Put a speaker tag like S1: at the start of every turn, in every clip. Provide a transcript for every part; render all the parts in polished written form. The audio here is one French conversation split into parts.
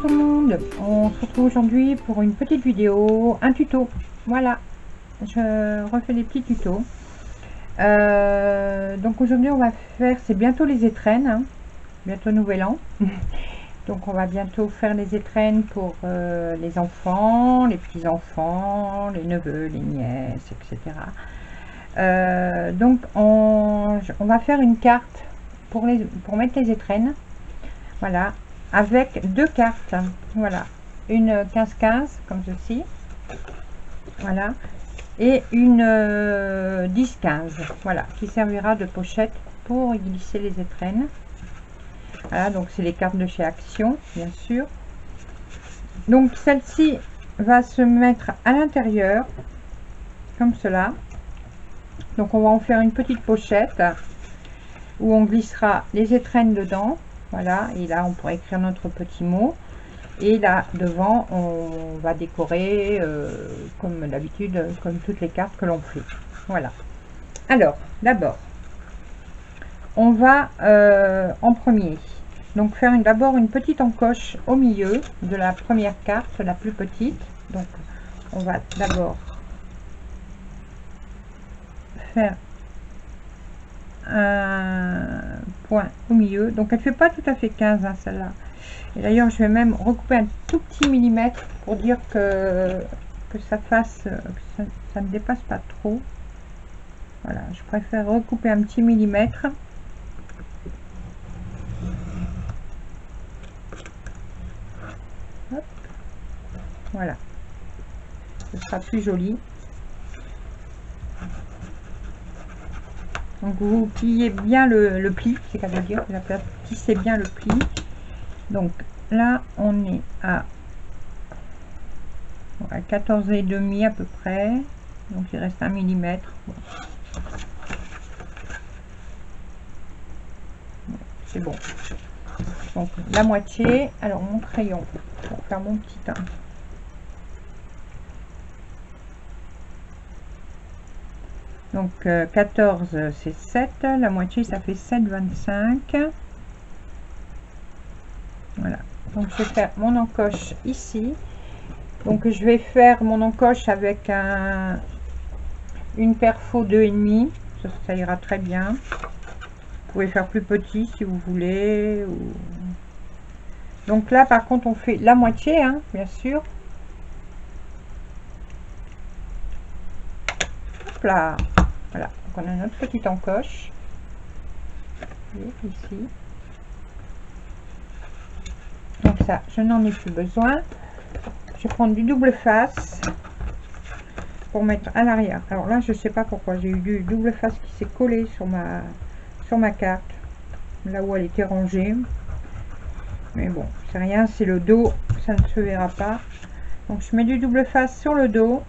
S1: tout le monde, on se retrouve aujourd'hui pour une petite vidéo, un tuto. Voilà, je refais des petits tutos. Donc aujourd'hui on va faire, c'est bientôt les étrennes, hein, bientôt nouvel an. Donc on va bientôt faire les étrennes pour les enfants, les petits-enfants, les neveux, les nièces, etc. Donc on va faire une carte pour mettre les étrennes. Voilà, avec deux cartes. Voilà, une 15-15 comme ceci. Voilà, et une 10-15. Voilà, qui servira de pochette pour glisser les étrennes. Voilà, donc c'est les cartes de chez Action, bien sûr. Donc celle-ci va se mettre à l'intérieur, comme cela. Donc on va en faire une petite pochette où on glissera les étrennes dedans. Voilà, et là on pourrait écrire notre petit mot. Et là devant on va décorer comme d'habitude, comme toutes les cartes que l'on fait. Voilà. Alors d'abord on va en premier donc faire d'abord une petite encoche au milieu de la première carte, la plus petite. Donc on va d'abord faire un point au milieu. Donc elle fait pas tout à fait 15 hein, celle-là. Et d'ailleurs je vais même recouper un tout petit millimètre pour dire que ça fasse, que ça ne dépasse pas trop. Voilà, je préfère recouper un petit millimètre. Hop. Voilà, ce sera plus joli. Donc vous pliez bien le pli, c'est qu'à dire, vous aplatissez bien le pli. Donc là on est à 14,5 à peu près, donc il reste 1 millimètre. Bon. C'est bon. Donc la moitié. Alors mon crayon pour faire mon petit teint. Donc 14 c'est 7, la moitié ça fait 7,25. Voilà, donc je vais faire mon encoche ici. Donc je vais faire mon encoche avec une perfo 2,5, ça ira très bien. Vous pouvez faire plus petit si vous voulez. Donc là par contre on fait la moitié, hein, bien sûr. Hop là, voilà, donc on a notre petite encoche ici. Donc ça je n'en ai plus besoin. Je vais prendre du double face pour mettre à l'arrière. Alors là je sais pas pourquoi j'ai eu du double face qui s'est collé sur ma carte, là où elle était rangée, mais bon c'est rien, c'est le dos, ça ne se verra pas. Donc je mets du double face sur le dos.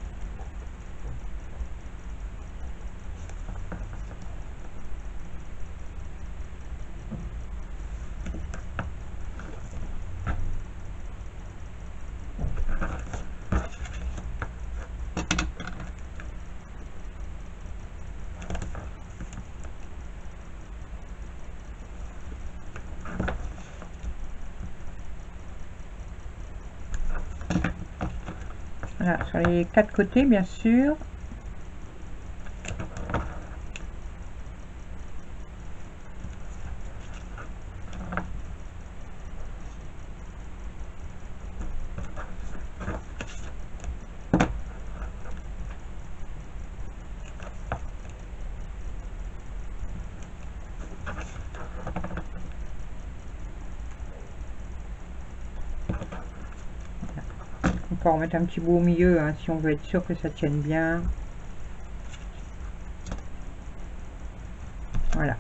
S1: Voilà, sur les quatre côtés bien sûr. On peut en mettre un petit bout au milieu hein, si on veut être sûr que ça tienne bien. Voilà.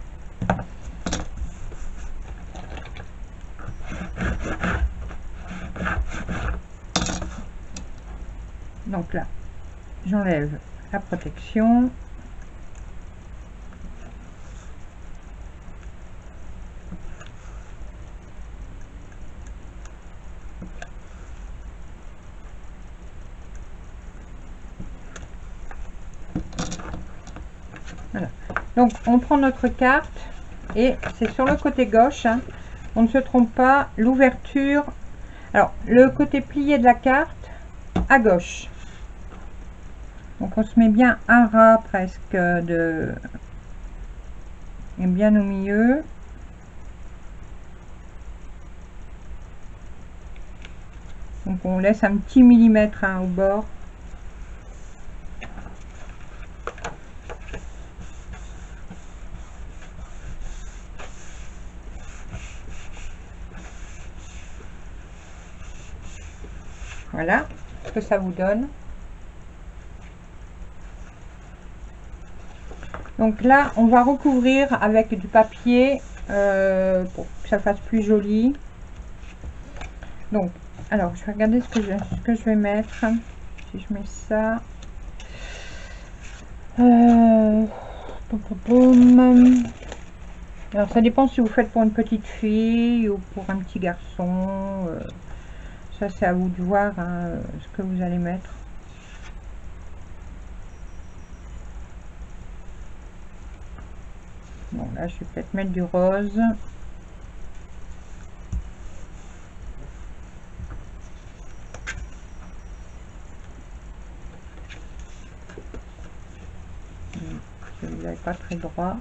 S1: Donc là, j'enlève la protection. Voilà. Donc on prend notre carte et c'est sur le côté gauche, hein. On ne se trompe pas, l'ouverture Alors, le côté plié de la carte, à gauche. Donc, on se met bien un ras presque de... et bien au milieu. Donc, on laisse un petit millimètre hein, au bord. Voilà ce que ça vous donne. Donc là, on va recouvrir avec du papier pour que ça fasse plus joli. Donc, alors, je vais regarder ce que je vais mettre. Si je mets ça. Alors, ça dépend si vous faites pour une petite fille ou pour un petit garçon. Ça, c'est à vous de voir hein, ce que vous allez mettre. Bon, là, je vais peut-être mettre du rose. Celui-là n'est pas très droit.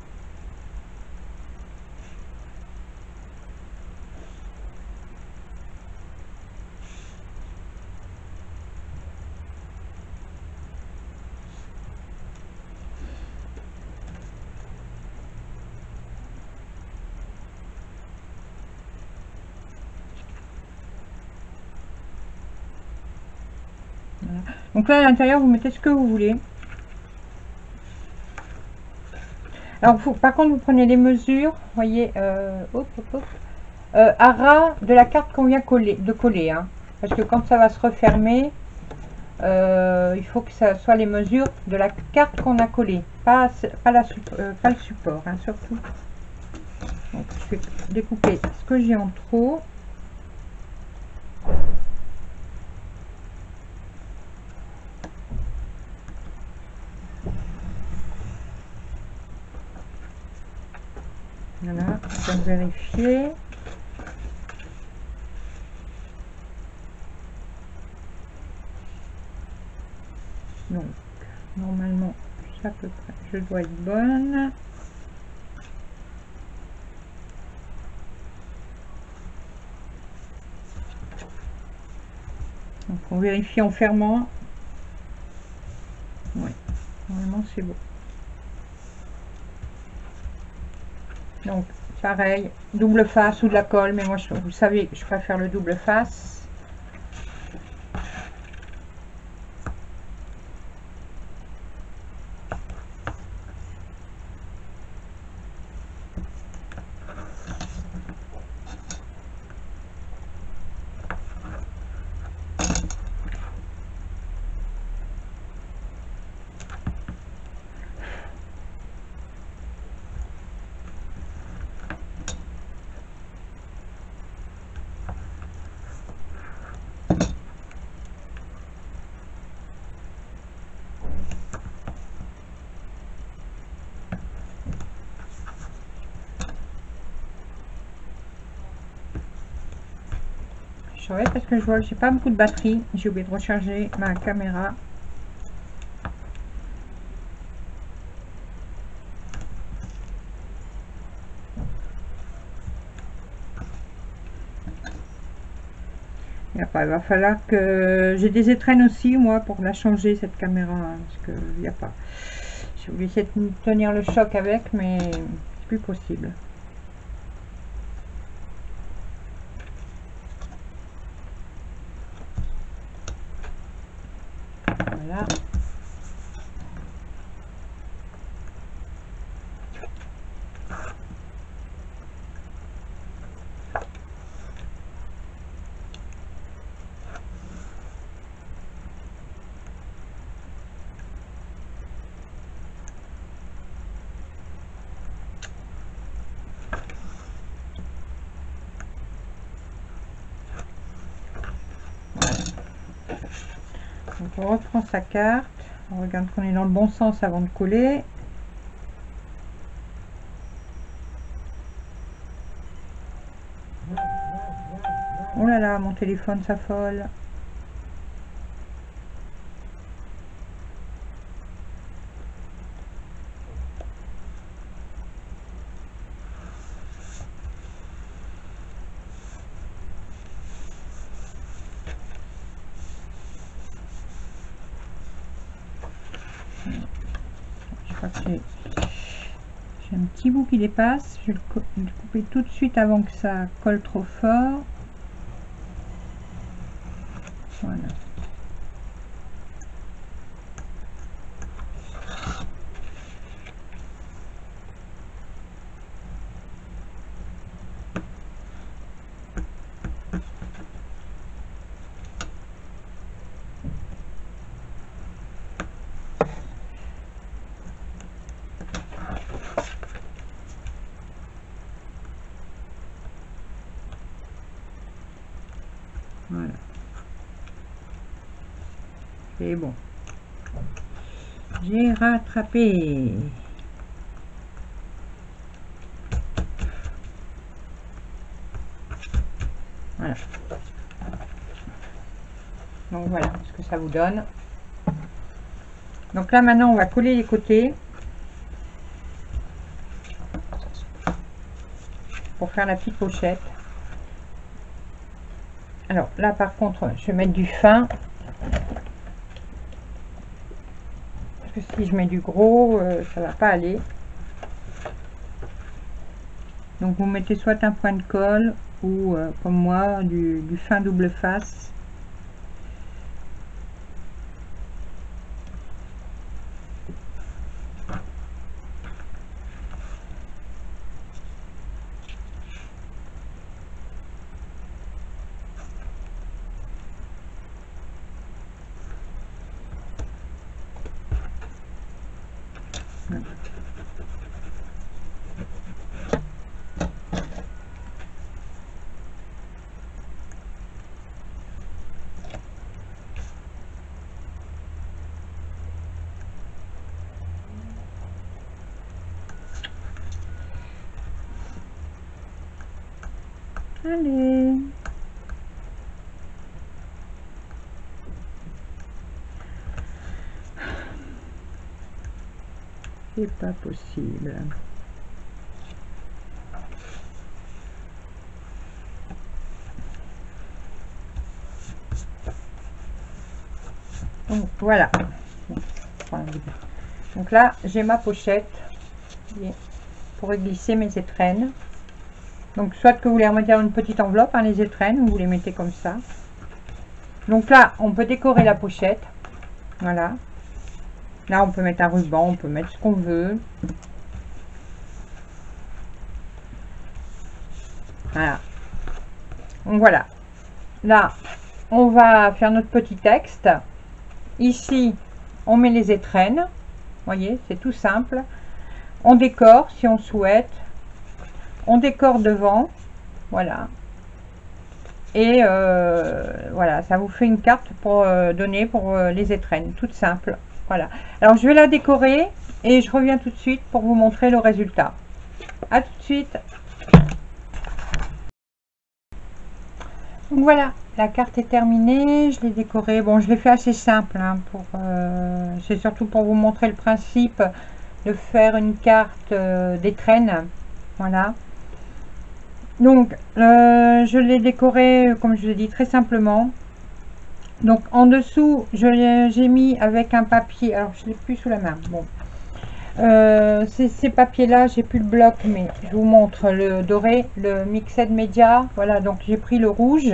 S1: Voilà. Donc là, à l'intérieur, vous mettez ce que vous voulez. Alors, par contre, vous prenez les mesures, voyez, à ras de la carte qu'on vient de coller. Hein, parce que quand ça va se refermer, il faut que ça soit les mesures de la carte qu'on a collée, pas le support, hein, surtout. Donc, je vais découper ce que j'ai en trop. Voilà, je vais vérifier. Donc, normalement, à peu près, je dois être bonne. Donc, on vérifie en fermant. Oui, normalement, c'est bon. Donc, pareil, double face ou de la colle, mais moi, vous savez, je préfère le double face. Parce que je vois que j'ai pas beaucoup de batterie, j'ai oublié de recharger ma caméra. Et après, il va falloir que j'ai des étrennes aussi moi pour la changer cette caméra hein, parce que il n'y a pas. J'ai voulu essayer de tenir le choc avec, mais c'est plus possible. Voilà. Donc on reprend sa carte, on regarde qu'on est dans le bon sens avant de coller. Oh là là, mon téléphone s'affole. Je crois que j'ai un petit bout qui dépasse. Je vais le couper tout de suite avant que ça colle trop fort. Voilà. Voilà. Et bon. J'ai rattrapé. Voilà. Donc voilà ce que ça vous donne. Donc là maintenant on va coller les côtés pour faire la petite pochette. Alors là par contre je vais mettre du fin, parce que si je mets du gros ça va pas aller. Donc vous mettez soit un point de colle ou comme moi du fin double face. Allez. C'est pas possible. Donc voilà. Donc là j'ai ma pochette pour glisser mes étrennes. Donc soit que vous les remettez dans une petite enveloppe, hein, les étrennes, ou vous les mettez comme ça. Donc là on peut décorer la pochette. Voilà. Là on peut mettre un ruban, on peut mettre ce qu'on veut. Voilà. Donc voilà. Là on va faire notre petit texte. Ici on met les étrennes. Vous voyez, c'est tout simple. On décore si on souhaite. On décore devant. Voilà. Et voilà, ça vous fait une carte pour donner pour les étrennes, toute simple. Voilà. Alors je vais la décorer et je reviens tout de suite pour vous montrer le résultat. À tout de suite. Donc voilà, la carte est terminée, je l'ai décorée. Bon, je l'ai fait assez simple, hein, c'est surtout pour vous montrer le principe de faire une carte d'étrennes. Voilà. Donc, je l'ai décoré, comme je vous ai dit, très simplement. Donc, en dessous, j'ai mis avec un papier. Alors, je ne l'ai plus sous la main. Bon. Ces papiers-là, j'ai plus le bloc, mais je vous montre le doré, le Mixed Media. Voilà, donc j'ai pris le rouge.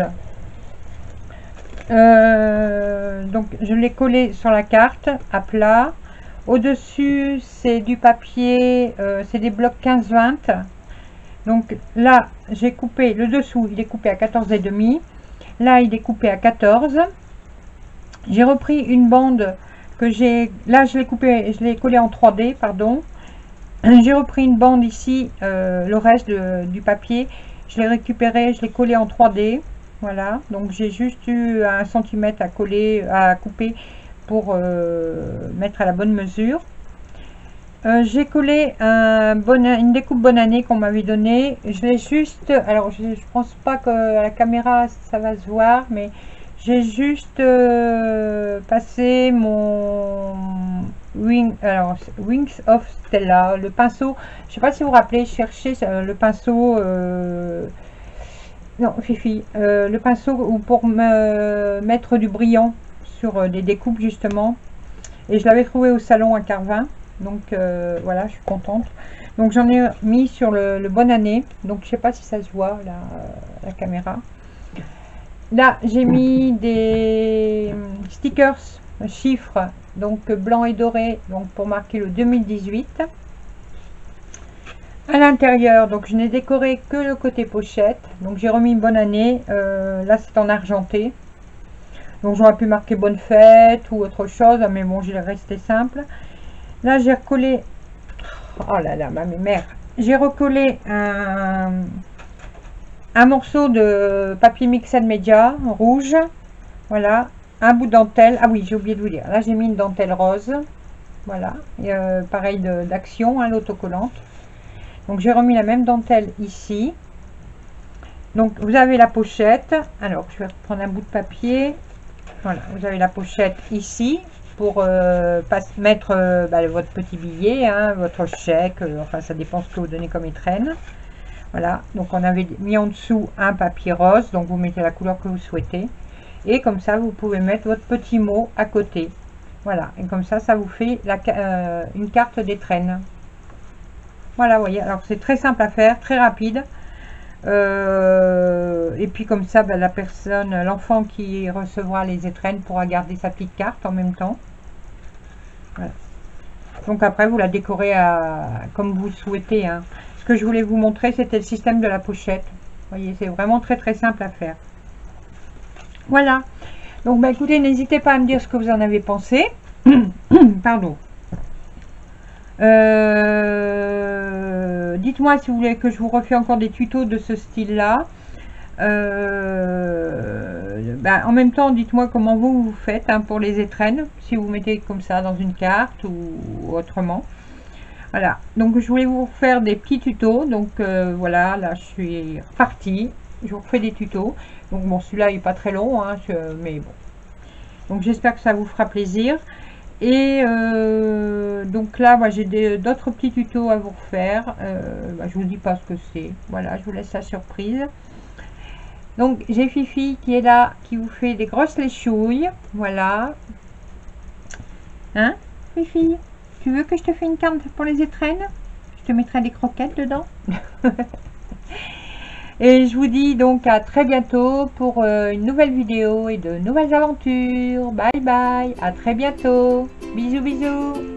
S1: Donc, je l'ai collé sur la carte à plat. Au-dessus, c'est du papier, c'est des blocs 15-20. Donc là, j'ai coupé le dessous, il est coupé à 14,5. Là, il est coupé à 14. J'ai repris une bande que j'ai... Là, je l'ai coupé, je l'ai collé en 3D, pardon. J'ai repris une bande ici, le reste du papier. Je l'ai récupéré, je l'ai collé en 3D. Voilà, donc j'ai juste eu 1 cm à coller, à couper pour mettre à la bonne mesure. j'ai collé une découpe bonne année qu'on m'avait donnée. Je l'ai juste, alors je pense pas que à la caméra ça va se voir, mais j'ai juste passé mon Wings of Stella, le pinceau. Je sais pas si vous vous rappelez, cherchez le pinceau. Non, Fifi, le pinceau pour me mettre du brillant sur des découpes justement. Et je l'avais trouvé au salon à Carvin. Donc voilà, je suis contente. Donc j'en ai mis sur le bonne année. Donc je sais pas si ça se voit là, la caméra. Là j'ai mis des stickers, chiffres, donc blanc et doré, donc pour marquer le 2018. À l'intérieur, donc je n'ai décoré que le côté pochette. Donc j'ai remis une bonne année. Là c'est en argenté. Donc j'aurais pu marquer bonne fête ou autre chose, mais bon, je l'ai resté simple. Là j'ai recollé, oh là là, ma mère, j'ai recollé un morceau de papier Mixed Media rouge, voilà, un bout de dentelle. Ah oui, j'ai oublié de vous dire, là j'ai mis une dentelle rose, voilà, et, pareil d'action, hein, l'autocollante. Donc j'ai remis la même dentelle ici. Donc vous avez la pochette. Alors je vais reprendre un bout de papier. Voilà, vous avez la pochette ici pour mettre votre petit billet, hein, votre chèque, enfin ça dépend ce que vous donnez comme étrenne. Voilà, donc on avait mis en dessous un papier rose, donc vous mettez la couleur que vous souhaitez. Et comme ça, vous pouvez mettre votre petit mot à côté. Voilà, et comme ça, ça vous fait une carte d'étrenne. Voilà, vous voyez, alors c'est très simple à faire, très rapide. Et puis comme ça, la personne, l'enfant qui recevra les étrennes pourra garder sa petite carte en même temps. Voilà. Donc après, vous la décorez comme vous le souhaitez, hein. Ce que je voulais vous montrer, c'était le système de la pochette. Vous voyez, c'est vraiment très très simple à faire. Voilà. Donc écoutez, n'hésitez pas à me dire ce que vous en avez pensé. Pardon. Dites-moi si vous voulez que je vous refais encore des tutos de ce style là. En même temps, dites-moi comment vous faites, hein, pour les étrennes, si vous mettez comme ça dans une carte ou autrement. Voilà, donc je voulais vous faire des petits tutos. Donc voilà, là je suis repartie, je vous refais des tutos. Donc bon, celui-là il n'est pas très long, hein, mais bon. Donc j'espère que ça vous fera plaisir. Et donc là, moi j'ai d'autres petits tutos à vous refaire. Je vous dis pas ce que c'est. Voilà, je vous laisse la surprise. Donc j'ai Fifi qui est là, qui vous fait des grosses léchouilles. Voilà. Hein, Fifi, tu veux que je te fasse une carte pour les étrennes? Je te mettrai des croquettes dedans. Et je vous dis donc à très bientôt pour une nouvelle vidéo et de nouvelles aventures. Bye bye, à très bientôt. Bisous bisous.